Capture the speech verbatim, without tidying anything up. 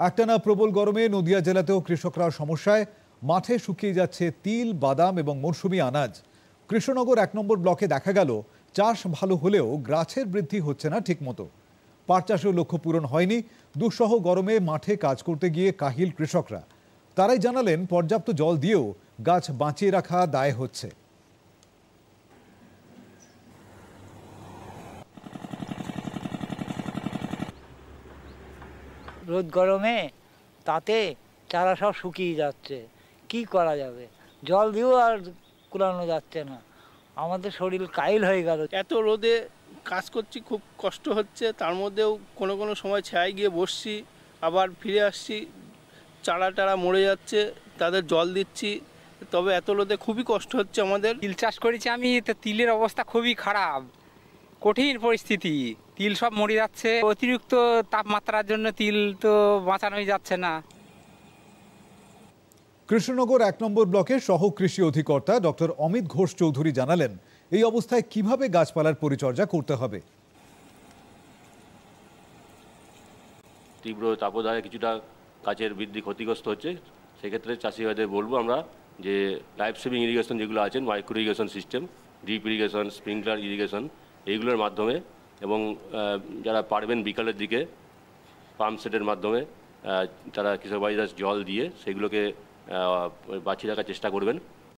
একটানা প্রবল গরমে নদিয়া জেলাতেও কৃষকরা সমস্যায়। মাঠে শুকিয়ে যাচ্ছে তিল, বাদাম এবং মৌসুমি আনাজ। কৃষ্ণনগর এক নম্বর ব্লকে দেখা গেল চাষ ভালো হলেও গাছের বৃদ্ধি হচ্ছে না ঠিকমতো। পাট চাষেও লক্ষ্য পূরণ হয়নি। দুঃসহ গরমে মাঠে কাজ করতে গিয়ে কাহিল কৃষকরা। তারাই জানালেন পর্যাপ্ত জল দিয়েও গাছ বাঁচিয়ে রাখা দায় হচ্ছে। রোদ গরমে তাতে চারা সব শুকিয়ে যাচ্ছে, কি করা যাবে? জল দিয়েও আর কুলানো যাচ্ছে না, আমাদের শরীর কাইল হয়ে গেল। এত রোদে কাজ করছি, খুব কষ্ট হচ্ছে। তার মধ্যেও কোনো কোনো সময় ছায়ায় গিয়ে বসছি, আবার ফিরে আসছি, চারা টারা মরে যাচ্ছে, তাদের জল দিচ্ছি। তবে এত রোদে খুবই কষ্ট হচ্ছে আমাদের। তিল চাষ করেছি আমি, তো তিলের অবস্থা খুবই খারাপ, কঠিন পরিস্থিতি। তিল সব মরে যাচ্ছে, অতিরিক্ত তাপমাত্রার জন্য তিল তো বাঁচানোই যাচ্ছে না। কৃষ্ণনগর এক নম্বর ব্লকের সহ কৃষি অধিকর্তা ডক্টর অমিত ঘোষ চৌধুরী জানালেন এই অবস্থায় কিভাবে গাছপালার পরিচর্যা করতে হবে। তীব্র তাপদাহে কিছুটা গাছের বৃদ্ধি ক্ষতিগ্রস্ত হচ্ছে। সেক্ষেত্রে চাষি ভাইদের বলবো আমরা যে লাইফ সেভিং ইরিগেশন যেগুলো আছেন, micro irrigation system, deep irrigation, sprinkler irrigation, এইগুলোর মাধ্যমে এবং যারা পারবেন বিকালের দিকে পাম্প সেটের মাধ্যমে তারা কৃষক ভাইরা জল দিয়ে সেগুলোকে বাঁচিয়ে রাখার চেষ্টা করবেন।